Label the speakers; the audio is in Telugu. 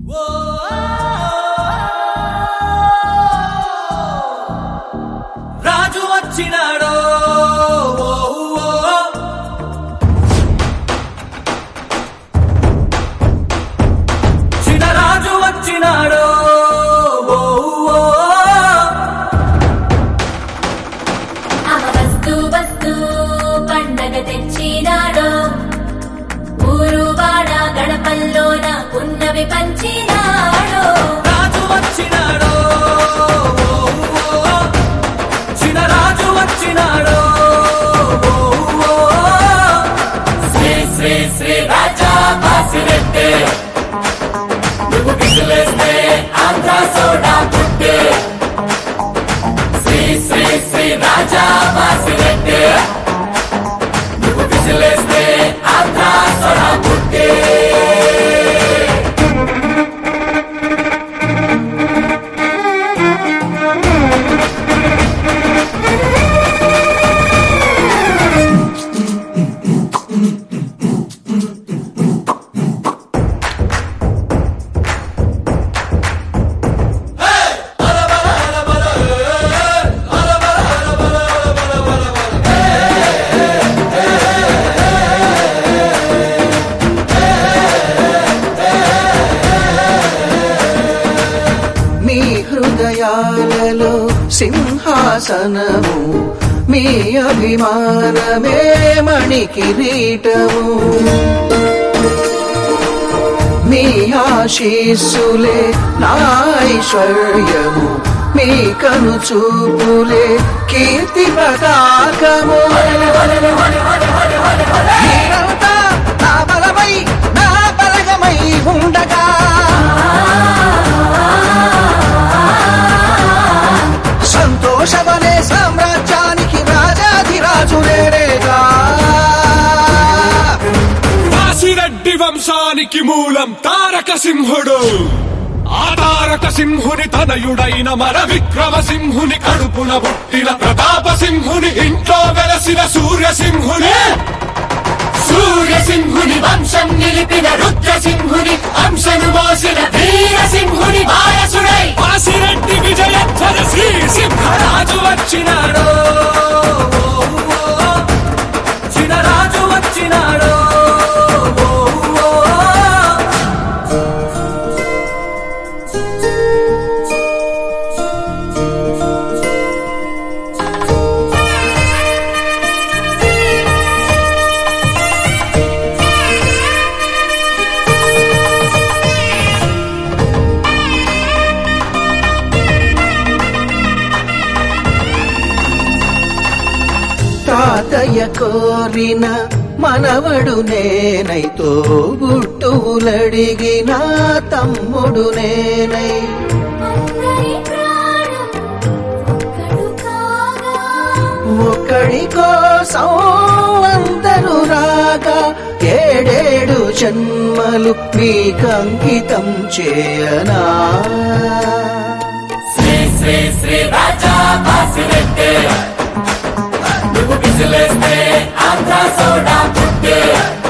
Speaker 1: రాజు వచ్చినాడో చినరాజు వచ్చినాడో
Speaker 2: వస్తు వస్తు పండగ తెచ్చినాడో ఊరు వాడ గడపల్లోన ఉన్నవి పంచినాడో
Speaker 1: రాజు వచ్చినాడో చినరాజు వచ్చినాడో శ్రీ శ్రీ శ్రీ రాజా బాసిరెడ్డి నువ్వు విసిలేస్తే ఆంధ్ర సోడా పుట్టే శ్రీ శ్రీ శ్రీ రాజా బాసిరెడ్డి నువ్వు విసిలేస్తే ఆంధ్ర సోడా పుట్టే
Speaker 3: హృదయాలలో సింహాసనము మీ అభిమానమే మణి కిరీటము మీ ఆశీస్సులే నా ఐశ్వర్యము మీ కను చూపులే కీర్తి పతాకము మీరంతా నా బలమై నా బలగమై ఉండగా సంతోషమనే సామ్రాజ్యానికి రాజాధిరాజు నేనేగా
Speaker 4: బాసిరెడ్డి వంశానికి మూలం తారక సింహుడు ఆ తారక సింహుని తనయుడైన మన విక్రమసింహుని కడుపున పుట్టిన ప్రతాప సింహుని ఇంట్లో వెలసిన సూర్యసింహుని సూర్యసింహుని వంశం నిలిపిన రుద్రసింహుని అంశను మోసిన వీరసింహుని వారసుడై బాసిరెడ్డి విజయధ్వజ శ్రీ సింహరాజు
Speaker 1: వచ్చినాడో చినరాజు వచ్చినాడో
Speaker 3: తాతయ్య కోరిన మనవడు నేనైతో గుట్టువులడిగిన తమ్ముడు నేనై ఒక్కడి కోసం అందరూ రాగా ఏడేడు జన్మలు మీకంకితం చేయనా
Speaker 1: శ్రీ శ్రీ శ్రీ రాజా బాసిరెడ్డి నువ్వు విసిలేస్తే ఆంధ్ర సోడా పుట్టే